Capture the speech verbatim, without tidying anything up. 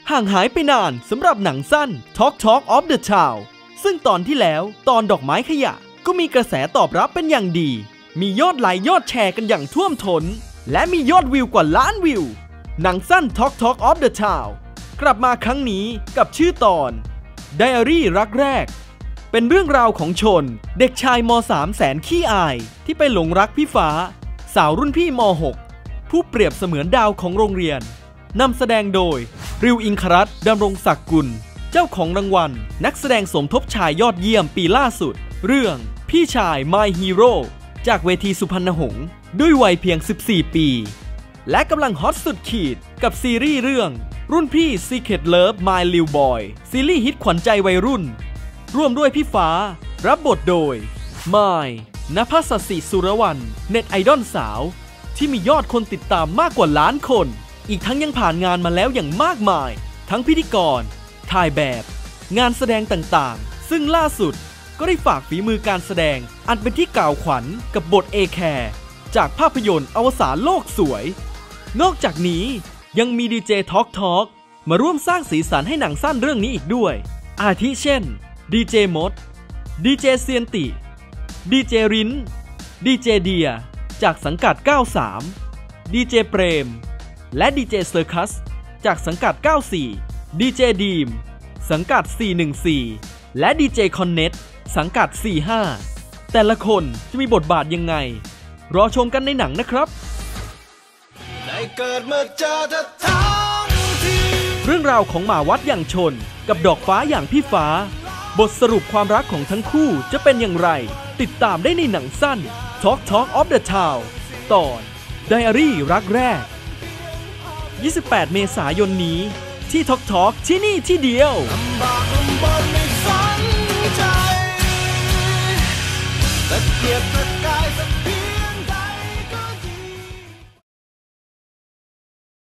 ห่างหายไปนานสำหรับหนังสั้น Talk Talk of the Town ซึ่งตอนที่แล้วตอนดอกไม้ขยะก็มีกระแสตอบรับเป็นอย่างดีมียอดไลค์ยอดแชร์กันอย่างท่วมท้นและมียอดวิวกว่าล้านวิวหนังสั้น Talk Talk of the Town กลับมาครั้งนี้กับชื่อตอน Diary รักแรกเป็นเรื่องราวของชนเด็กชายม.สาม แสนขี้อายที่ไปหลงรักพี่ฟ้าสาวรุ่นพี่ม.หก ผู้เปรียบเสมือนดาวของโรงเรียนนำแสดงโดยริวอิงครัตน์ดำรงศักดิ์กุลเจ้าของรางวัลนักแสดงสมทบชายยอดเยี่ยมปีล่าสุดเรื่องพี่ชาย My Hero จากเวทีสุพรรณหงษ์ด้วยวัยเพียงสิบสี่ปีและกำลังฮอตสุดขีดกับซีรีส์เรื่องรุ่นพี่ Secret Love My Little Boy ซีรีส์ฮิตขวัญใจวัยรุ่นร่วมด้วยพี่ฟ้ารับบทโดยมายณภสสิสุรวรรณเน็ตไอดอลสาวที่มียอดคนติดตามมากกว่าล้านคนอีกทั้งยังผ่านงานมาแล้วอย่างมากมายทั้งพิธีกรถ่ายแบบงานแสดงต่างๆซึ่งล่าสุดก็ได้ฝากฝีมือการแสดงอันเป็นที่กล่าวขวัญกับบทเอแคร์จากภาพยนตร์อวสานโลกสวยนอกจากนี้ยังมีดีเจทอล์กทอล์กมาร่วมสร้างสีสันให้หนังสั้นเรื่องนี้อีกด้วยอาทิเช่นดีเจมดดีเจเซียนติดีเจรินดีเจเดียจากสังกัดเก้าสามดีเจเปรมและดีเจเซอร์คัสจากสังกัดเก้าสี่ดีเจดีมสังกัดสี่หนึ่งสี่และดีเจคอนเน็ตสังกัดสี่ห้าแต่ละคนจะมีบทบาทยังไงรอชมกันในหนังนะครับได้เกิดมาเจอเธอทั้งทีเรื่องราวของหมาวัดอย่างชนกับดอกฟ้าอย่างพี่ฟ้าบทสรุปความรักของทั้งคู่จะเป็นอย่างไรติดตามได้ในหนังสั้น Talk Talk of the Town ตอน Diary รักแรกยี่สิบแปดเมษายนนี้ที่ Talk Talk ที่นี่ที่เดียวลำบากลำบนไม่สนใจตะเกียบตะ